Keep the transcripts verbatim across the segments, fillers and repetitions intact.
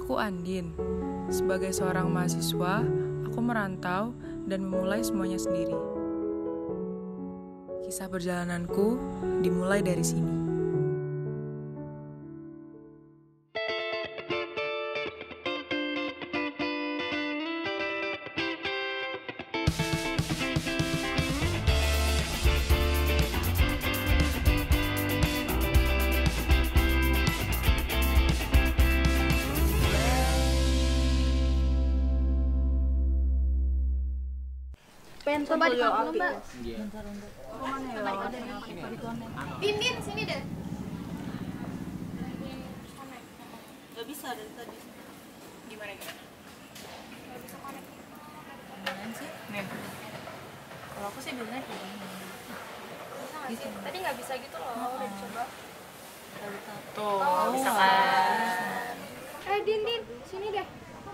Aku Andin. Sebagai seorang mahasiswa, aku merantau dan memulai semuanya sendiri. Kisah perjalananku dimulai dari sini. Coba di kampung Mbak. Iya. Coba di kampung. Din, Din, sini deh. Gak bisa dari tadi. Gimana gimana? Gak bisa connect. Gimana sih? Nih, Kalau aku sih biasanya kayak gini. Bisa nggak sih? Tadi nggak bisa gitu loh, udah dicoba. Gak bisa. tuh, Oh, bisa bisa. kan? Eh, Din, Din, sini deh.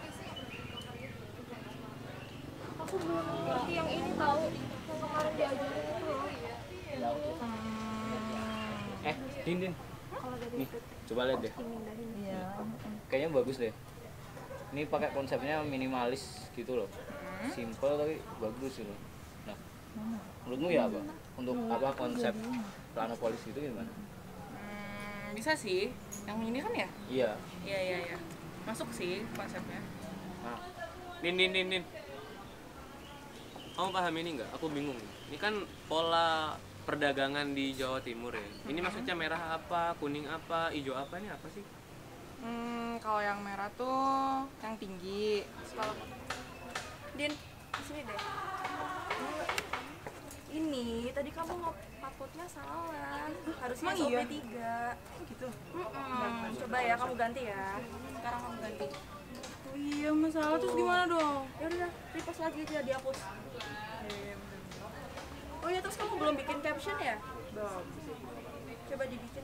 Aku belum ngerti yang ini tahu. Yang kemarin diajarin itu loh. Eh, Din, Din. Kalau dari Nih, coba lihat deh. dimindahin. Iya. Kayaknya bagus deh. Ini pakai konsepnya minimalis gitu loh. Simple tapi bagus gitu. Nah, menurutmu ya apa? Untuk apa konsep Planopolis itu gimana? Hmm, bisa sih. Yang ini kan ya? Iya. Iya, iya, iya. Masuk sih konsepnya. Nah, Nin, nin, nin, nin. Kamu paham ini nggak? Aku bingung. Ini kan pola perdagangan di Jawa Timur ya. Ini maksudnya merah apa, kuning apa, hijau apa, ini apa sih? Hmm, kalau yang merah tuh yang tinggi. Kalau Din, sini deh. Ini tadi kamu nguploadnya salah. Harusnya Emang S O P iya? tiga. Gitu. Mm-mm. Coba ya kamu ganti ya. Sekarang kamu ganti. Oh iya, masalah terus gimana dong? Ya udah, repost lagi aja dihapus. Oh ya, terus kamu belum bikin caption ya? Belum. Coba dibikin.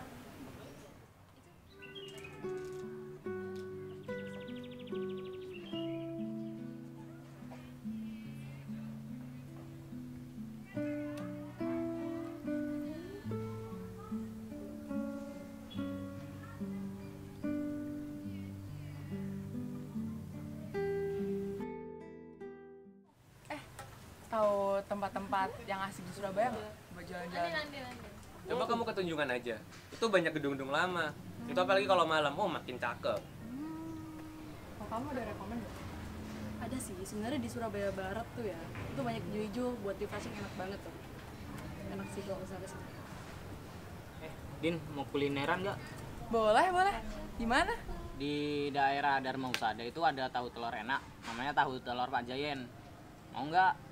Tahu tempat-tempat yang asik di Surabaya nggak? Buat jalan-jalan. Coba kamu ke Tunjungan aja. Itu banyak gedung-gedung lama. Itu apalagi kalau malam, oh makin cakep. Kalau kamu ada rekomend nggak? Ada sih, sebenarnya di Surabaya Barat tuh ya. Itu banyak hijau-hijau buat refreshing, enak banget tuh. Enak sih kalau misalnya sih. eh, Din mau kulineran nggak? Boleh, boleh. Di mana? Di daerah Dharma Husada itu ada tahu telur enak, namanya tahu telur Pak Jayen. Mau nggak?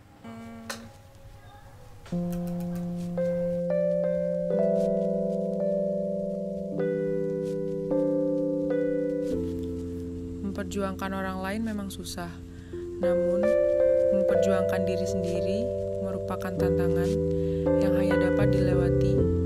Memperjuangkan orang lain memang susah. Namun, memperjuangkan diri sendiri merupakan tantangan yang hanya dapat dilewati